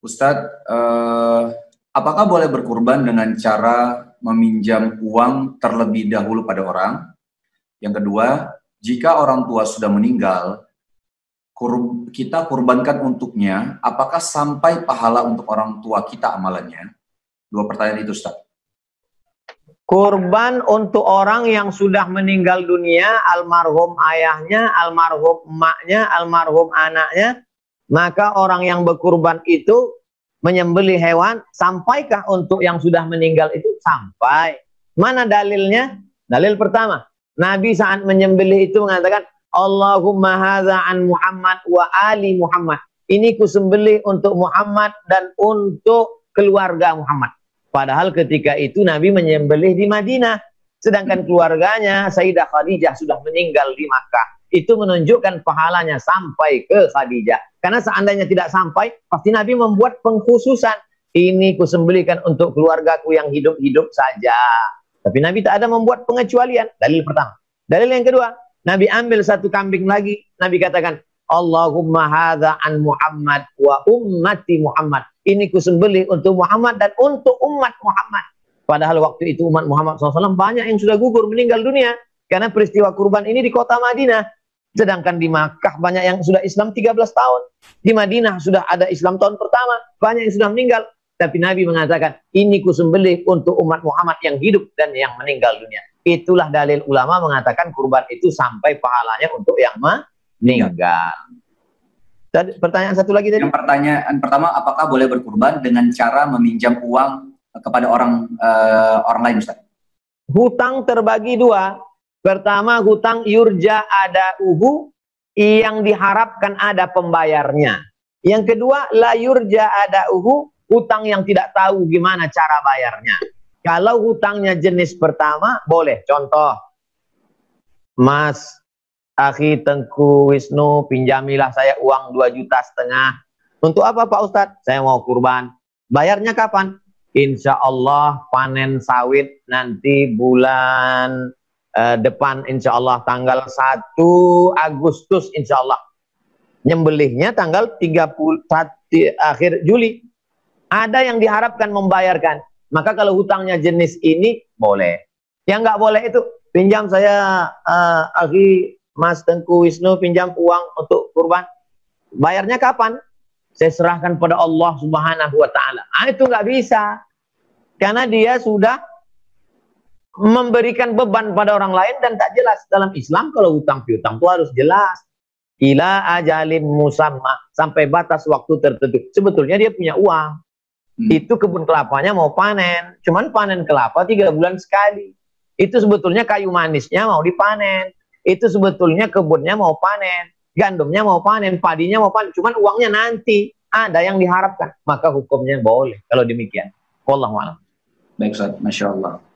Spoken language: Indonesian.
Ustadz, apakah boleh berkurban dengan cara meminjam uang terlebih dahulu pada orang? Yang kedua, jika orang tua sudah meninggal, kita kurbankan untuknya, apakah sampai pahala untuk orang tua kita amalannya? Dua pertanyaan itu, Ustadz. Kurban untuk orang yang sudah meninggal dunia, almarhum ayahnya, almarhum emaknya, almarhum anaknya, maka orang yang berkurban itu menyembelih hewan, sampaikah untuk yang sudah meninggal itu? Sampai. Mana dalilnya? Dalil pertama, Nabi saat menyembelih itu mengatakan, Allahumma hadza an Muhammad wa ali Muhammad. Ini kusembelih untuk Muhammad dan untuk keluarga Muhammad. Padahal ketika itu Nabi menyembelih di Madinah. Sedangkan keluarganya Sayyidah Khadijah sudah meninggal di Makkah. Itu menunjukkan pahalanya sampai ke Khadijah. Karena seandainya tidak sampai, pasti Nabi membuat pengkhususan. Ini kusembelihkan untuk keluargaku yang hidup-hidup saja. Tapi Nabi tak ada membuat pengecualian. Dalil pertama. Dalil yang kedua, Nabi ambil satu kambing lagi. Nabi katakan, Allahumma hadza an Muhammad wa ummati Muhammad. Ini kusembelih untuk Muhammad dan untuk umat Muhammad. Padahal waktu itu umat Muhammad SAW banyak yang sudah gugur meninggal dunia. Karena peristiwa kurban ini di kota Madinah. Sedangkan di Makkah banyak yang sudah Islam 13 tahun. Di Madinah sudah ada Islam tahun pertama. Banyak yang sudah meninggal. Tapi Nabi mengatakan, ini kusembelih untuk umat Muhammad yang hidup dan yang meninggal dunia. Itulah dalil ulama mengatakan kurban itu sampai pahalanya untuk yang meninggal. Pertanyaan satu lagi tadi. Yang pertanyaan pertama, apakah boleh berkurban dengan cara meminjam uang kepada orang lain, Ustaz? Hutang terbagi dua. Pertama, hutang yurja ada uhu, yang diharapkan ada pembayarnya. Yang kedua, la yurja ada uhu, hutang yang tidak tahu gimana cara bayarnya. Kalau hutangnya jenis pertama, boleh. Contoh, Mas Akhi Tengku Wisnu, pinjamilah saya uang 2,5 juta. Untuk apa Pak Ustadz? Saya mau kurban. Bayarnya kapan? Insya Allah panen sawit nanti bulan depan, insya Allah tanggal 1 Agustus insya Allah. Nyembelihnya tanggal 31 akhir Juli. Ada yang diharapkan membayarkan. Maka kalau hutangnya jenis ini, boleh. Yang nggak boleh itu, pinjam saya Akhi Mas Tengku Wisnu, pinjam uang untuk kurban. Bayarnya kapan? Saya serahkan pada Allah Subhanahu wa Ta'ala. Itu nggak bisa. Karena dia sudah memberikan beban pada orang lain dan tak jelas. Dalam Islam kalau hutang piutang itu harus jelas. Ila ajalim musamma, sampai batas waktu tertentu. Sebetulnya dia punya uang. Itu kebun kelapanya mau panen. Cuman panen kelapa 3 bulan sekali. Itu sebetulnya kayu manisnya mau dipanen. Itu sebetulnya kebunnya mau panen. Gandumnya mau panen. Padinya mau panen. Cuman uangnya nanti. Ada yang diharapkan. Maka hukumnya boleh. Kalau demikian. Wallahu a'lam. Baik Ustaz, Masya Allah.